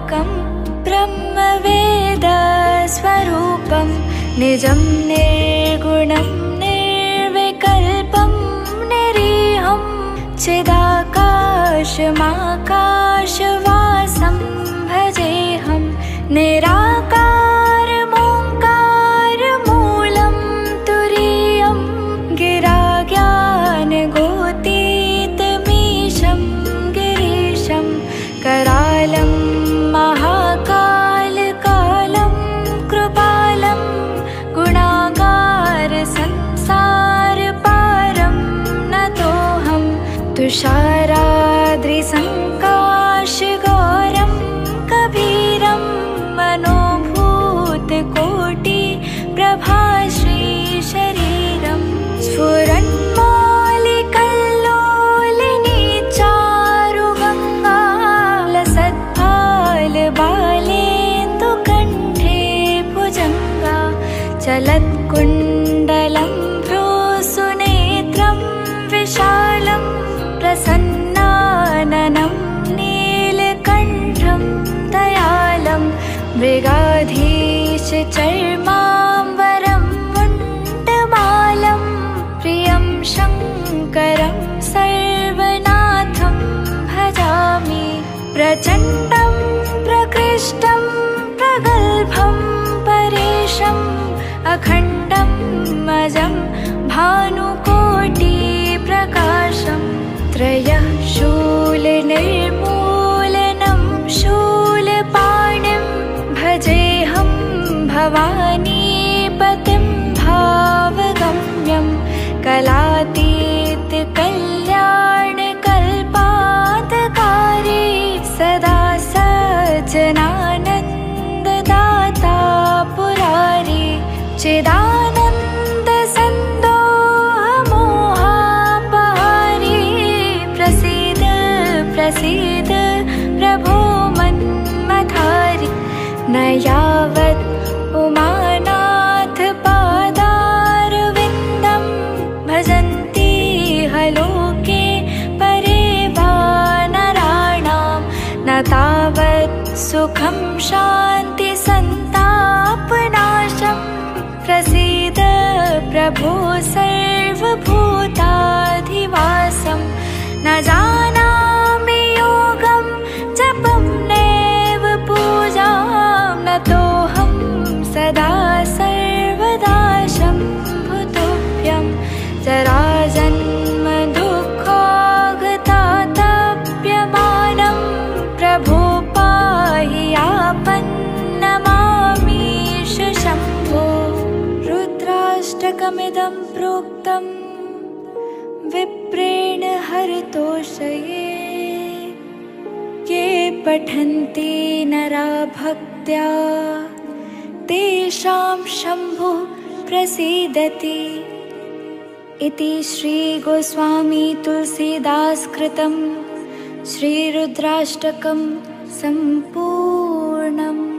व्यापकं ब्रह्मवेदस्वरूपं निजं निर्गुणं निर्विकल्पं निरीहं चिदाकाशमाकाशवासं भजेऽहं निराकारमोङ्कारमूलं तुरीयं गिराज्ञानगोतीतमीशं गिरीशं करालं महाकालकालं कृपालं गुणागारसंसारपारं नतोऽहं तुषाराद्रिसङ्काशगौरं कबीरं मनोभूतकोटिप्रभाश्रीशरीरं स्फुरन्मौलिकल्लोलिनी चारुगङ्गा लसत्फालबालेन्दुकण्ठे भुजङ्गा चलत्कुण्डलं भ्रूसुनेत्रं विशालं प्रसन्नाननं नीलकण्ठं दयालं मृगाधीशचर्माम्बरं मुण्डमालं प्रियं शङ्करं सर्वनाथं भजामि प्रचण्डं प्रकृष्टं प्रगल्भं परेशम् अखण्डं अजं भानुकोटिप्रकाशं त्रयः शूलनिर्मूलनं शूलपाणिं भजेऽहं भवानीपतिं भावगम्यं कलातीतकल्याणकल्पान्तकारी सदा सज्जनानन्ददाता पुरारी चिदानन्दसन्दोहमोहापहारी प्रसीद प्रसीद प्रभो मन्मथारि न यावत् उमानाथ पादारविन्दं भजन्ति हलोके परे वा नराणां न तावत् सुखं शान्ति सन्तापनाशं प्रसीद प्रभो सर्वभूताधिवासं न जानामि योगं जपं नैव पूजां नतोऽहं सदा सर्वदा शम्भुतुभ्यं जराजन्म दुःखागतातप्यमानं प्रभो पाहि आपन्नमामीश शम्भो रुद्राष्टकमिदं प्रोक्तं विप्रेण हरितोषये ये पठन्ति नरा भक्त्या तेषां शम्भुः प्रसीदति इति श्रीगोस्वामी तुलसीदासकृतं श्रीरुद्राष्टकं सम्पूर्णम्।